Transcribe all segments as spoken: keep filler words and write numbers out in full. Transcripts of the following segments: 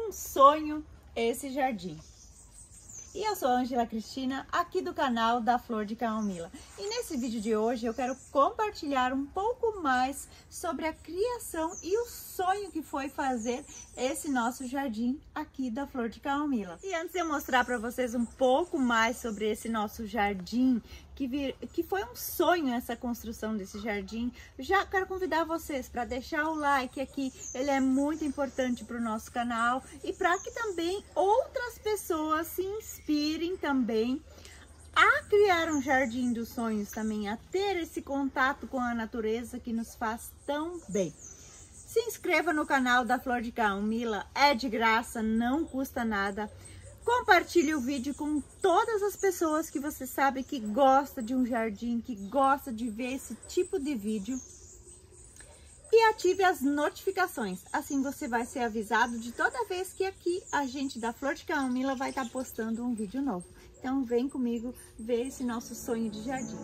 um sonho esse jardim. E eu sou a Ângela Cristina, aqui do canal da Flor de Camomila. E nesse vídeo de hoje eu quero compartilhar um pouco mais sobre a criação e o sonho que foi fazer esse nosso jardim aqui da Flor de Camomila. E antes de eu mostrar para vocês um pouco mais sobre esse nosso jardim, que, vir, que foi um sonho essa construção desse jardim, já quero convidar vocês para deixar o like aqui, ele é muito importante para o nosso canal e para que também outras pessoas se inspirem também a criar um jardim dos sonhos também, a ter esse contato com a natureza que nos faz tão bem. Se inscreva no canal da Flor de Camomila, é de graça, não custa nada. Compartilhe o vídeo com todas as pessoas que você sabe que gosta de um jardim, que gosta de ver esse tipo de vídeo. E ative as notificações, assim você vai ser avisado de toda vez que aqui a gente da Flor de Camomila vai estar postando um vídeo novo. Então vem comigo ver esse nosso sonho de jardim.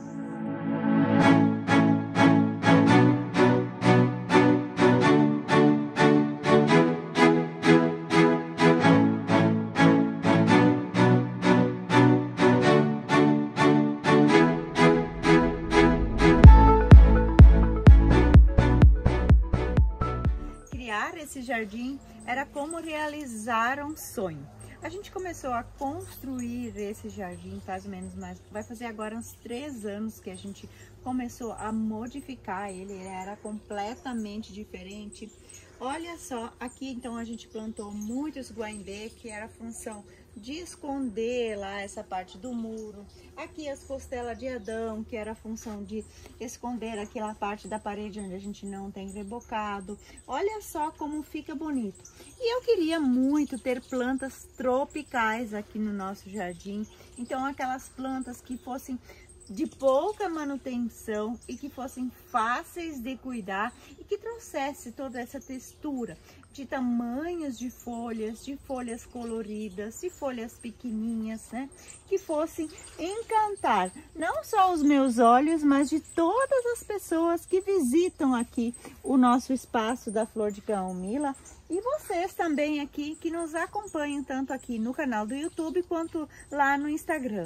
Esse jardim era como realizar um sonho. A gente começou a construir esse jardim faz ou menos mais, vai fazer agora uns três anos que a gente começou a modificar ele, ele era completamente diferente. Olha só, aqui então a gente plantou muitos guaimbê, que era a função de esconder lá essa parte do muro. Aqui as costelas de Adão, que era a função de esconder aquela parte da parede onde a gente não tem rebocado. Olha só como fica bonito. E eu queria muito ter plantas tropicais aqui no nosso jardim. Então aquelas plantas que fossem de pouca manutenção e que fossem fáceis de cuidar e que trouxesse toda essa textura de tamanhos de folhas, de folhas coloridas, de folhas pequenininhas, né? Que fossem encantar não só os meus olhos, mas de todas as pessoas que visitam aqui o nosso espaço da Flor de Camomila e vocês também aqui que nos acompanham tanto aqui no canal do YouTube quanto lá no Instagram.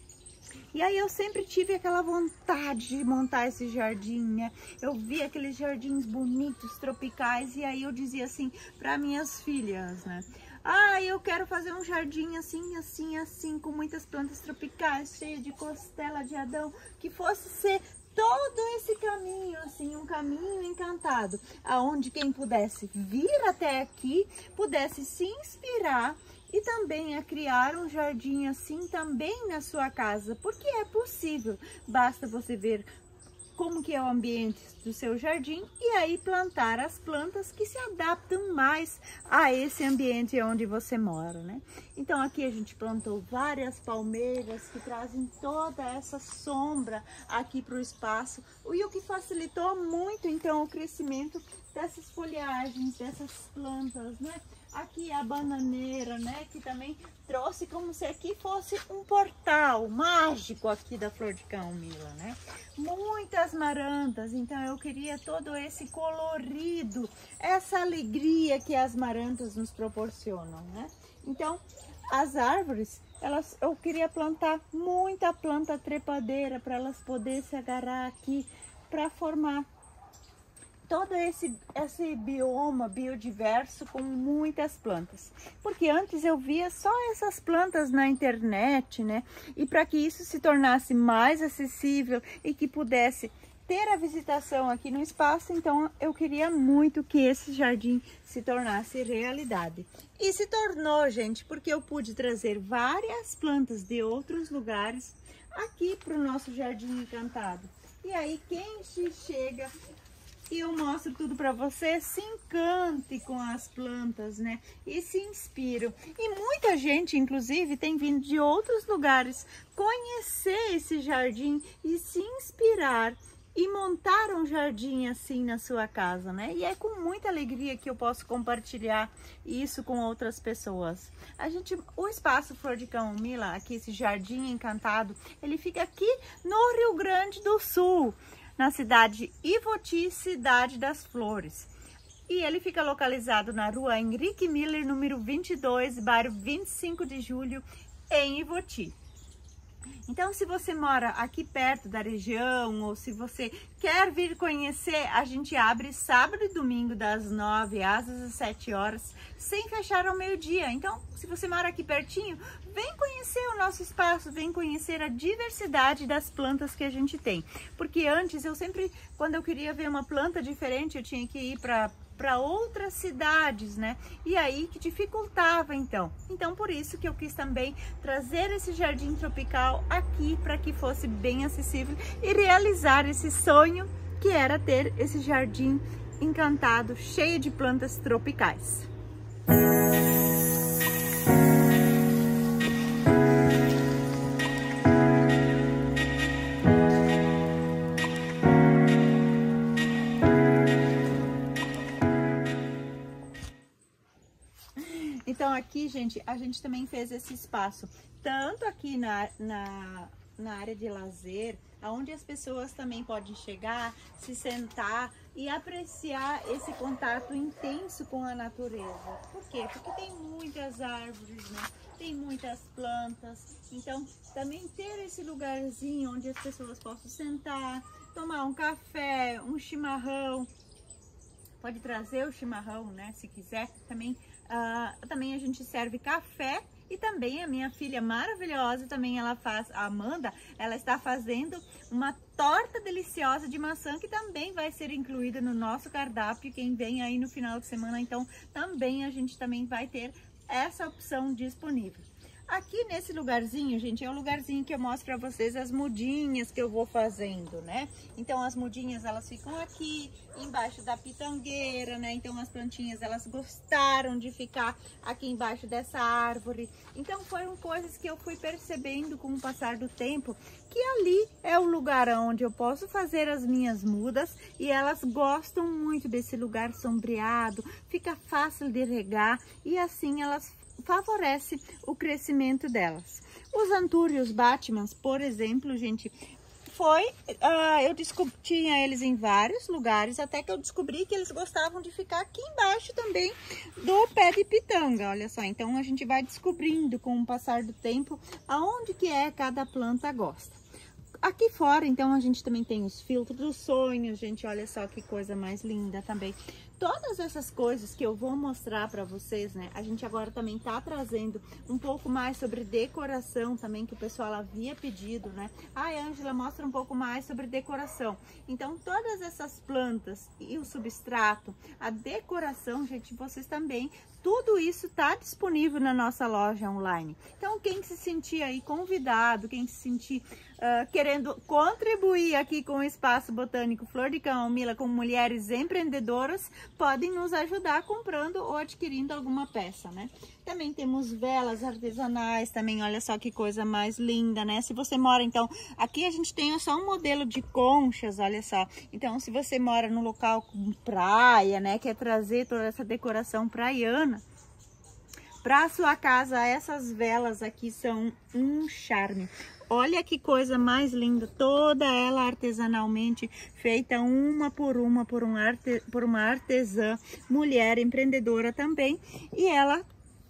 E aí eu sempre tive aquela vontade de montar esse jardim, né? Eu via aqueles jardins bonitos, tropicais, e aí eu dizia assim para minhas filhas, né? Ah, eu quero fazer um jardim assim, assim, assim, com muitas plantas tropicais, cheio de costela de Adão, que fosse ser todo esse caminho, assim, um caminho encantado, aonde quem pudesse vir até aqui, pudesse se inspirar e também a criar um jardim assim também na sua casa, porque é possível, basta você ver como que é o ambiente do seu jardim e aí plantar as plantas que se adaptam mais a esse ambiente onde você mora, né? Então aqui a gente plantou várias palmeiras que trazem toda essa sombra aqui para o espaço, e o que facilitou muito então o crescimento dessas folhagens, dessas plantas, né? Aqui a bananeira, né, que também trouxe como se aqui fosse um portal mágico aqui da Flor de Camomila, né? Muitas marantas, então eu queria todo esse colorido, essa alegria que as marantas nos proporcionam, né? Então, as árvores, elas, eu queria plantar muita planta trepadeira para elas poderem se agarrar aqui para formar todo esse, esse bioma biodiverso com muitas plantas. Porque antes eu via só essas plantas na internet, né? E para que isso se tornasse mais acessível e que pudesse ter a visitação aqui no espaço, então eu queria muito que esse jardim se tornasse realidade. E se tornou, gente, porque eu pude trazer várias plantas de outros lugares aqui para o nosso jardim encantado. E aí quem chega e eu mostro tudo para você, se encante com as plantas, né? E se inspiram. E muita gente, inclusive, tem vindo de outros lugares conhecer esse jardim e se inspirar e montar um jardim assim na sua casa, né? E é com muita alegria que eu posso compartilhar isso com outras pessoas. A gente, o espaço Flor de Camomila, aqui esse jardim encantado, ele fica aqui no Rio Grande do Sul, na cidade Ivoti, Cidade das Flores. E ele fica localizado na rua Henrique Miller, número vinte e dois, bairro vinte e cinco de julho, em Ivoti. Então, se você mora aqui perto da região ou se você quer vir conhecer, a gente abre sábado e domingo das nove às dezessete horas, sem fechar ao meio-dia. Então, se você mora aqui pertinho, vem conhecer o nosso espaço, vem conhecer a diversidade das plantas que a gente tem. Porque antes, eu sempre, quando eu queria ver uma planta diferente, eu tinha que ir para para outras cidades, né? E aí que dificultava, então. Então, por isso que eu quis também trazer esse jardim tropical aqui para que fosse bem acessível e realizar esse sonho que era ter esse jardim encantado, cheio de plantas tropicais. Então aqui, gente, a gente também fez esse espaço, tanto aqui na, na, na área de lazer, onde as pessoas também podem chegar, se sentar e apreciar esse contato intenso com a natureza. Por quê? Porque tem muitas árvores, né? Tem muitas plantas, então também ter esse lugarzinho onde as pessoas possam sentar, tomar um café, um chimarrão. Pode trazer o chimarrão, né? Se quiser, também. Uh, também a gente serve café e também a minha filha maravilhosa, também ela faz, a Amanda, ela está fazendo uma torta deliciosa de maçã que também vai ser incluída no nosso cardápio, quem vem aí no final de semana, então também a gente também vai ter essa opção disponível. Aqui nesse lugarzinho, gente, é o lugarzinho que eu mostro pra vocês as mudinhas que eu vou fazendo, né? Então as mudinhas, elas ficam aqui embaixo da pitangueira, né? Então as plantinhas, elas gostaram de ficar aqui embaixo dessa árvore. Então foram coisas que eu fui percebendo com o passar do tempo, que ali é o lugar onde eu posso fazer as minhas mudas e elas gostam muito desse lugar sombreado, fica fácil de regar e assim elas favorece o crescimento delas. Os antúrios Batmans, por exemplo, gente, foi, uh, eu descobri, tinha eles em vários lugares, até que eu descobri que eles gostavam de ficar aqui embaixo também do pé de pitanga, olha só. Então a gente vai descobrindo com o passar do tempo aonde que é cada planta gosta. Aqui fora, então, a gente também tem os filtros dos sonhos, gente, olha só que coisa mais linda também. Todas essas coisas que eu vou mostrar para vocês, né, a gente agora também tá trazendo um pouco mais sobre decoração também, que o pessoal havia pedido, né. Ai, Ângela, mostra um pouco mais sobre decoração. Então, todas essas plantas e o substrato, a decoração, gente, vocês também, tudo isso tá disponível na nossa loja online. Então, quem se sentir aí convidado, quem se sentir uh, querendo contribuir aqui com o Espaço Botânico Flor de Camomila com mulheres empreendedoras, podem nos ajudar comprando ou adquirindo alguma peça, né? Também temos velas artesanais, também olha só que coisa mais linda, né? Se você mora, então, aqui a gente tem só um modelo de conchas, olha só. Então, se você mora no local com praia, né, quer trazer toda essa decoração praiana para a sua casa, essas velas aqui são um charme. Olha que coisa mais linda, toda ela artesanalmente feita uma por uma por, um arte, por uma artesã, mulher empreendedora também. E ela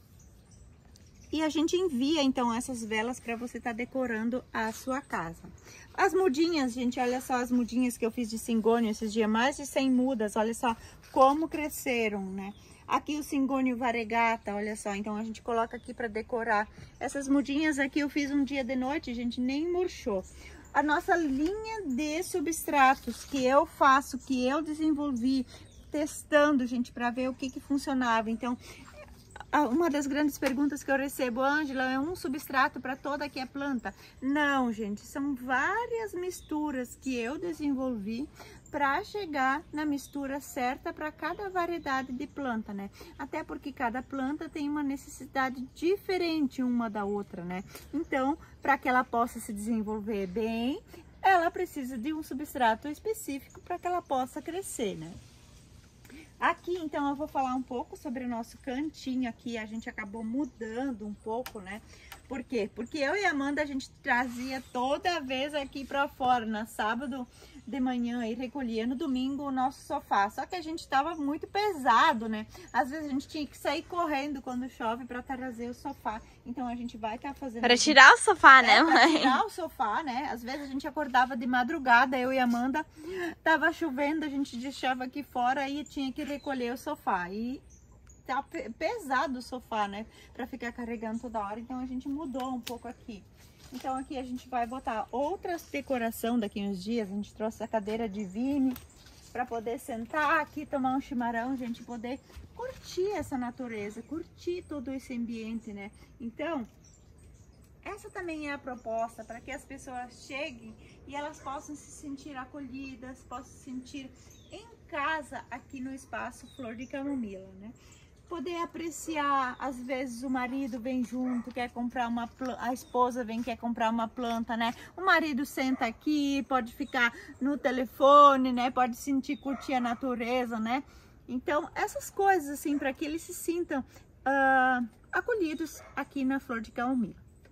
e a gente envia então essas velas para você estar tá decorando a sua casa. As mudinhas, gente, olha só as mudinhas que eu fiz de cingônio esses dias, mais de cem mudas, olha só como cresceram, né? Aqui o cingônio variegata, olha só, então a gente coloca aqui para decorar. Essas mudinhas aqui eu fiz um dia de noite, gente, nem murchou. A nossa linha de substratos que eu faço, que eu desenvolvi, testando, gente, para ver o que que funcionava. Então, uma das grandes perguntas que eu recebo, Ângela, é um substrato para toda aqui a planta? Não, gente, são várias misturas que eu desenvolvi para chegar na mistura certa para cada variedade de planta, né? Até porque cada planta tem uma necessidade diferente uma da outra, né? Então, para que ela possa se desenvolver bem, ela precisa de um substrato específico para que ela possa crescer, né? Aqui, então, eu vou falar um pouco sobre o nosso cantinho aqui. A gente acabou mudando um pouco, né? Por quê? Porque eu e a Amanda, a gente trazia toda vez aqui pra fora. Na sábado, de manhã e recolhia no domingo o nosso sofá. Só que a gente tava muito pesado, né? Às vezes a gente tinha que sair correndo quando chove para trazer o sofá. Então a gente vai estar tá fazendo... Para tirar o sofá, né, é, mãe? Para tirar o sofá, né? Às vezes a gente acordava de madrugada, eu e a Amanda, tava chovendo, a gente deixava aqui fora e tinha que recolher o sofá. E tá pesado o sofá, né? Para ficar carregando toda hora. Então a gente mudou um pouco aqui. Então aqui a gente vai botar outras decoração daqui uns dias. A gente trouxe a cadeira de Vime para poder sentar aqui, tomar um chimarrão, gente, poder curtir essa natureza, curtir todo esse ambiente, né? Então, essa também é a proposta, para que as pessoas cheguem e elas possam se sentir acolhidas, possam se sentir em casa aqui no espaço Flor de Camomila, né? Poder apreciar, às vezes o marido vem junto, quer comprar uma planta, a esposa vem, quer comprar uma planta, né? O marido senta aqui, pode ficar no telefone, né? Pode sentir, curtir a natureza, né? Então, essas coisas assim, para que eles se sintam uh, acolhidos aqui na Flor de Camomila.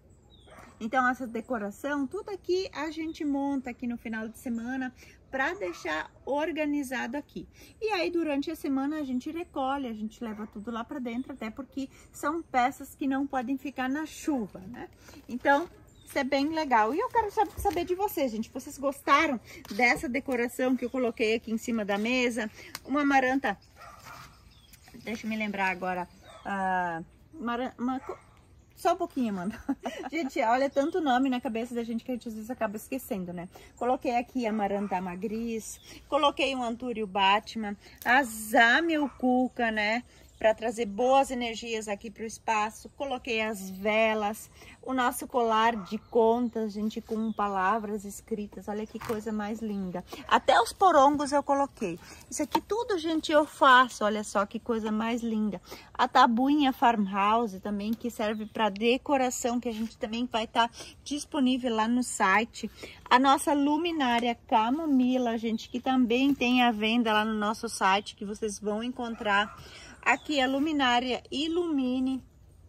Então, essa decoração, tudo aqui a gente monta aqui no final de semana para deixar organizado aqui. E aí, durante a semana, a gente recolhe, a gente leva tudo lá para dentro, até porque são peças que não podem ficar na chuva, né? Então, isso é bem legal. E eu quero saber de vocês, gente. Vocês gostaram dessa decoração que eu coloquei aqui em cima da mesa? Uma amaranta... Deixa eu me lembrar agora. Uh, uma, uma, só um pouquinho, Amanda. Gente, olha, tanto nome na cabeça da gente que a gente às vezes acaba esquecendo, né? Coloquei aqui a Amaranta Magris, coloquei um Antúrio Batman, a Zamel Cuca, né? Para trazer boas energias aqui para o espaço. Coloquei as velas, o nosso colar de contas, gente, com palavras escritas. Olha que coisa mais linda. Até os porongos eu coloquei. Isso aqui tudo, gente, eu faço. Olha só que coisa mais linda. A tabuinha Farmhouse também, que serve para decoração, que a gente também vai estar tá disponível lá no site. A nossa luminária Camomila, gente, que também tem à venda lá no nosso site, que vocês vão encontrar. Aqui a luminária Illumine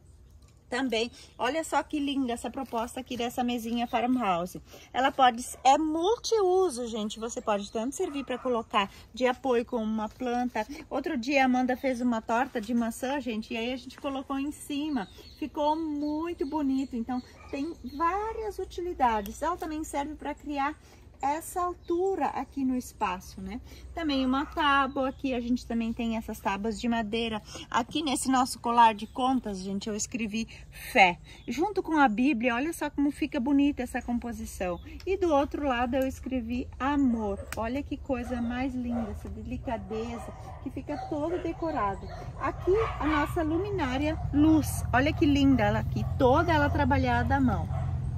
também. Olha só que linda essa proposta aqui dessa mesinha Farmhouse. Ela pode, é multiuso, gente. Você pode tanto servir para colocar de apoio com uma planta. Outro dia a Amanda fez uma torta de maçã, gente, e aí a gente colocou em cima. Ficou muito bonito. Então tem várias utilidades. Ela também serve para criar essa altura aqui no espaço, né? Também uma tábua, aqui a gente também tem essas tábuas de madeira. Aqui nesse nosso colar de contas, gente, eu escrevi fé. Junto com a Bíblia, olha só como fica bonita essa composição. E do outro lado eu escrevi amor. Olha que coisa mais linda, essa delicadeza, que fica todo decorado. Aqui a nossa luminária luz. Olha que linda ela aqui, toda ela trabalhada à mão.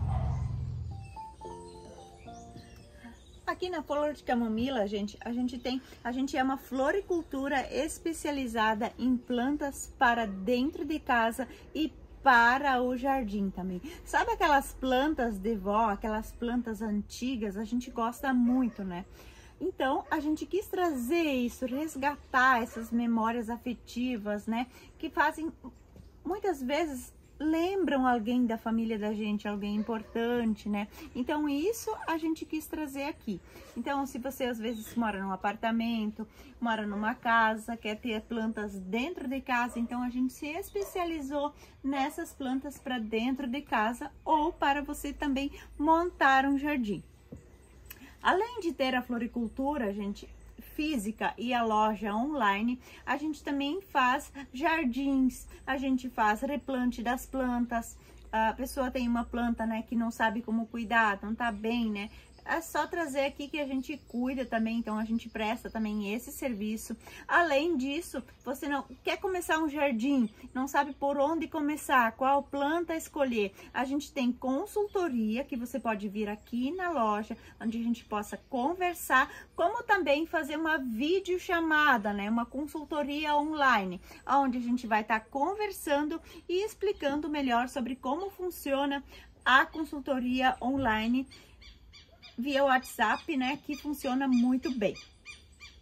Aqui na Flor de Camomila, gente, a gente tem, a gente é uma floricultura especializada em plantas para dentro de casa e para o jardim também. Sabe aquelas plantas de vó, aquelas plantas antigas? A gente gosta muito, né? Então, a gente quis trazer isso, resgatar essas memórias afetivas, né? Que fazem, muitas vezes, lembram alguém da família da gente, alguém importante, né? Então, isso a gente quis trazer aqui. Então, se você às vezes mora num apartamento, mora numa casa, quer ter plantas dentro de casa, então a gente se especializou nessas plantas para dentro de casa ou para você também montar um jardim. Além de ter a floricultura, gente, física e a loja online, a gente também faz jardins, a gente faz replante das plantas. A pessoa tem uma planta, né, que não sabe como cuidar, não tá bem, né? É só trazer aqui que a gente cuida também, então a gente presta também esse serviço. Além disso, você não quer começar um jardim, não sabe por onde começar, qual planta escolher. A gente tem consultoria que você pode vir aqui na loja, onde a gente possa conversar, como também fazer uma videochamada, né? Uma consultoria online, onde a gente vai estar conversando e explicando melhor sobre como funciona a consultoria online via WhatsApp, né, que funciona muito bem.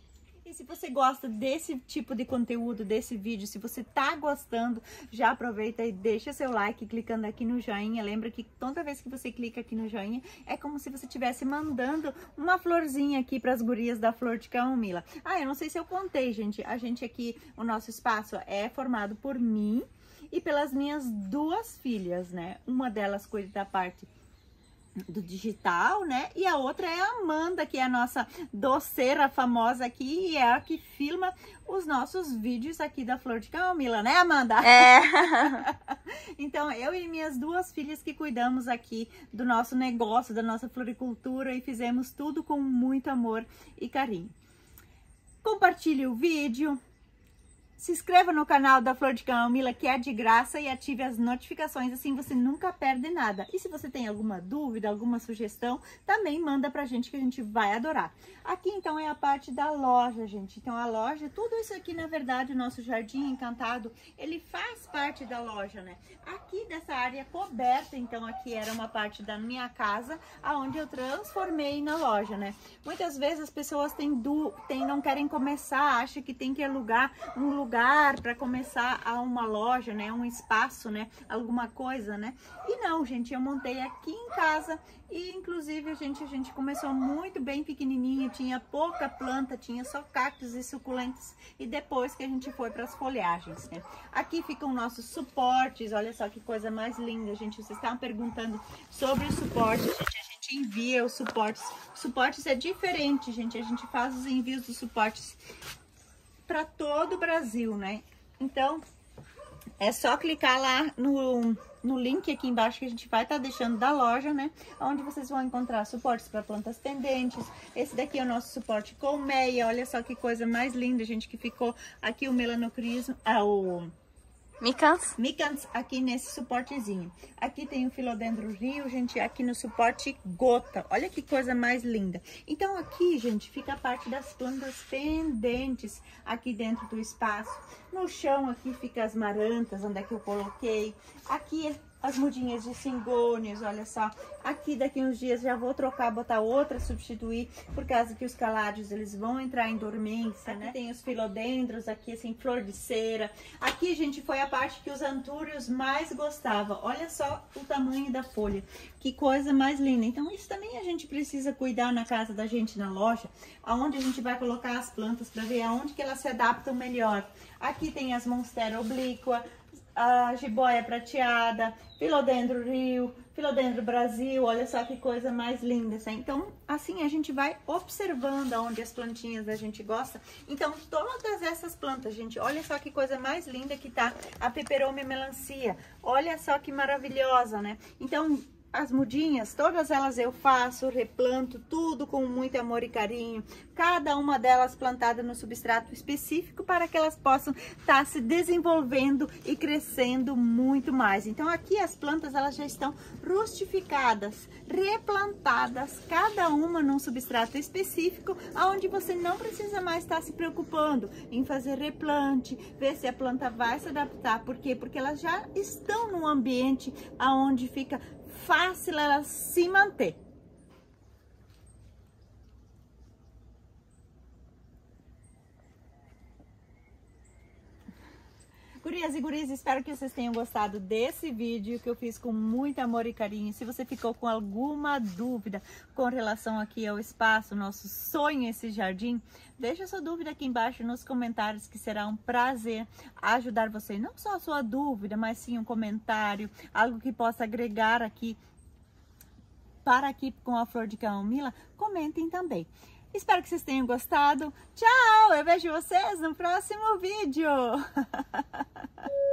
E se você gosta desse tipo de conteúdo, desse vídeo, se você tá gostando, já aproveita e deixa seu like clicando aqui no joinha. Lembra que toda vez que você clica aqui no joinha, é como se você estivesse mandando uma florzinha aqui para as gurias da Flor de Camomila. Ah, eu não sei se eu contei, gente. A gente aqui, o nosso espaço é formado por mim e pelas minhas duas filhas, né? Uma delas cuida da parte do digital, né? E a outra é a Amanda, que é a nossa doceira famosa aqui e é a que filma os nossos vídeos aqui da Flor de Camomila, né, Amanda? É. Então, eu e minhas duas filhas que cuidamos aqui do nosso negócio, da nossa floricultura e fizemos tudo com muito amor e carinho. Compartilhe o vídeo. Se inscreva no canal da Flor de Camomila, que é de graça, e ative as notificações, assim você nunca perde nada. E se você tem alguma dúvida, alguma sugestão, também manda pra gente que a gente vai adorar. Aqui então é a parte da loja, gente. Então a loja, tudo isso aqui, na verdade, o nosso jardim encantado, ele faz parte da loja, né? Aqui dessa área coberta, então aqui era uma parte da minha casa, aonde eu transformei na loja, né? Muitas vezes as pessoas têm, du... têm não querem começar, acham que tem que alugar um lugar lugar para começar a uma loja, né, um espaço, né, alguma coisa, né? E não, gente, eu montei aqui em casa e inclusive a gente a gente começou muito bem pequenininha, tinha pouca planta, tinha só cactos e suculentas e depois que a gente foi para as folhagens, né? Aqui ficam nossos suportes, olha só que coisa mais linda, gente. Vocês estavam perguntando sobre os suportes, gente. A gente envia os suportes. Os suportes é diferente, gente. A gente faz os envios dos suportes para todo o Brasil, né? Então, é só clicar lá no, no link aqui embaixo que a gente vai estar tá deixando da loja, né? Onde vocês vão encontrar suportes para plantas pendentes. Esse daqui é o nosso suporte colmeia. Olha só que coisa mais linda, gente, que ficou aqui o melanocrismo, ah, o Micans. Micans aqui nesse suportezinho. Aqui tem o Philodendron Rio, gente, aqui no suporte gota. Olha que coisa mais linda. Então aqui, gente, fica a parte das plantas pendentes aqui dentro do espaço. No chão aqui fica as marantas, onde é que eu coloquei. Aqui as mudinhas de cingônios, olha só. Aqui daqui uns dias já vou trocar, botar outra, substituir, por causa que os caládios eles vão entrar em dormência, né? Aqui tem os filodendros, aqui assim, flor de cera. Aqui, gente, foi a parte que os antúrios mais gostavam. Olha só o tamanho da folha, que coisa mais linda. Então isso também a gente precisa cuidar na casa da gente, na loja, aonde a gente vai colocar as plantas para ver aonde que elas se adaptam melhor. Aqui tem as monstera oblíqua, a jiboia prateada, Philodendron Rio, Philodendron Brasil, olha só que coisa mais linda, assim. Então, assim a gente vai observando aonde as plantinhas a gente gosta. Então, todas essas plantas, gente, olha só que coisa mais linda que tá a peperomia melancia. Olha só que maravilhosa, né? Então, as mudinhas, todas elas eu faço, replanto, tudo com muito amor e carinho. Cada uma delas plantada no substrato específico para que elas possam estar se desenvolvendo e crescendo muito mais. Então aqui as plantas elas já estão rustificadas, replantadas, cada uma num substrato específico, onde você não precisa mais estar se preocupando em fazer replante, ver se a planta vai se adaptar. Por quê? Porque elas já estão num ambiente onde fica fácil ela se manter. Gurias e guris, espero que vocês tenham gostado desse vídeo que eu fiz com muito amor e carinho. Se você ficou com alguma dúvida com relação aqui ao espaço, nosso sonho, esse jardim, deixa sua dúvida aqui embaixo nos comentários, que será um prazer ajudar você. Não só a sua dúvida, mas sim um comentário, algo que possa agregar aqui para aqui com a Flor de Camomila. Comentem também. Espero que vocês tenham gostado. Tchau! Eu vejo vocês no próximo vídeo!